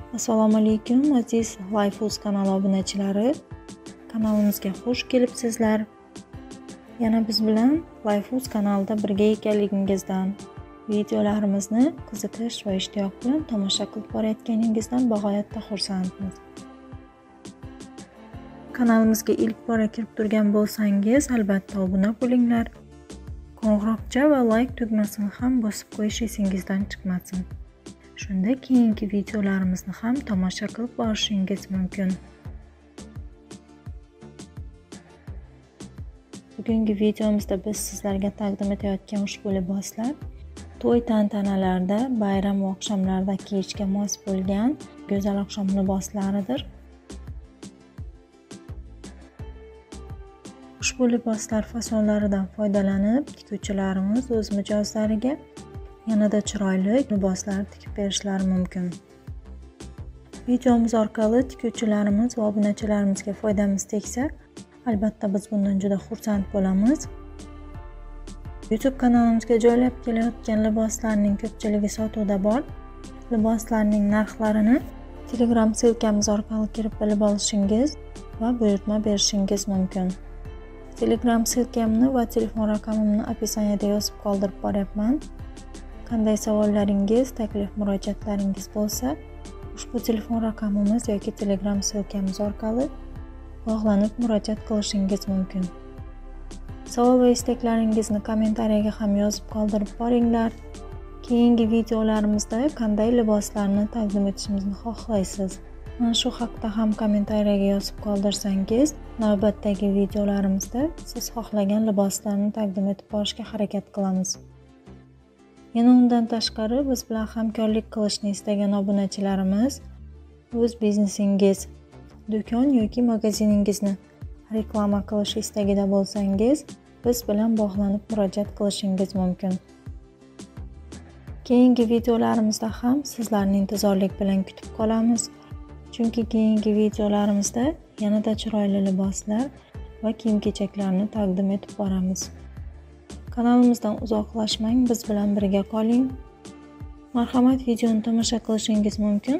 Assalomu alaykum aziz Lifeuz kanali obunachilari. Kanalimizga xush kelibsizlar. Yana biz bilan Lifeuz kanalida birga ekanligingizdan, videolarimizni qiziqish va ishtiyoq bilan tomosha qilib borayotganingizdan bag'oyatda xursandmiz. Kanalimizga ilk bora kirib turgan bo'lsangiz, albatta obuna bo'linglar. Qo'ng'iroqcha va like tugmasini ham bosib qo'yish esingizdan chiqmasin. Shunda keyingi videolarimizni ham tomosha qilib borishingiz mumkin. Bugungi videomizda biz sizlarga taqdim etayotgan ushbu liboslar to'y tantanalarda, bayram va oqshomlarda kiyishga mos bo'lgan go'zal oqshom liboslaridir. Ushbu liboslar fasonlaridan foydalanib, tikuvchilarimiz o'z mijozlariga yanada chiroyli liboslar tikib berishlari mumkin. Videomiz orqali tikuvchilarimiz va obunachilarimizga foydamiz tegsa, albatta biz bundan juda xursand bo'lamiz. YouTube kanalimizga joylab kelayotgan liboslarning ko'pchiligi sotuvda bor. Liboslarning narxlarini Telegram silkamiz orqali kirib bilib olishingiz va buyurtma berishingiz mumkin. Telegram silkamni va telefon raqamimni opisiyaniyada yozib qoldirib boryapman. Qanday savollaringiz, taklif, murojaatlaringiz bo'lsa, ushbu telefon raqamimiz yoki Telegram silkamiz orqali bog'lanib murojaat qilishingiz mumkin. Savol va istaklaringizni kommentariyaga ham yozib qoldirib boringlar. Keyingi videolarimizda qanday liboslarni taqdim etishimizni xohlaysiz? Mana shu haqda ham kommentariyaga yozib qoldirsangiz, navbatdagi videolarimizda siz xohlagan liboslarni taqdim etib borishga harakat qilamiz. Yana undan tashqari biz bilan hamkorlik qilishni istagan obunachilarimiz o'z biznesingiz, do'kon yoki magaziningizni reklama qilish istagida bo'lsangiz, biz bilan bog'lanib murojaat qilishingiz mumkin. Keyingi videolarimizda ham sizlarni intizorlik bilan kutib qolamiz. Chunki keyingi videolarimizda yanada chiroyli liboslar va kiyim-kechaklarni taqdim etib boramiz. Kanalimizdan uzoqlashmang, biz bilan birga qoling. Marhamat, videoni tomosha qilishingiz mumkin.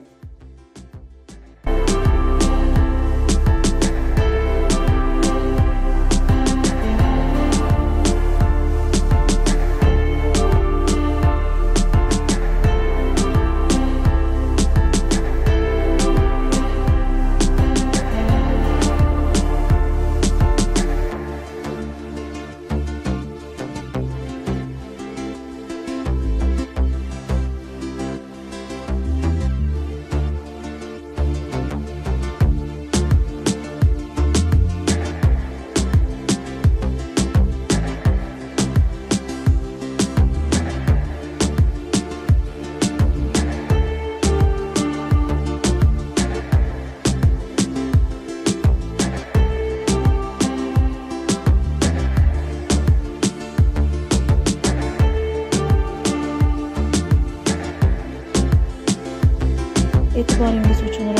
E'tiboringiz uchun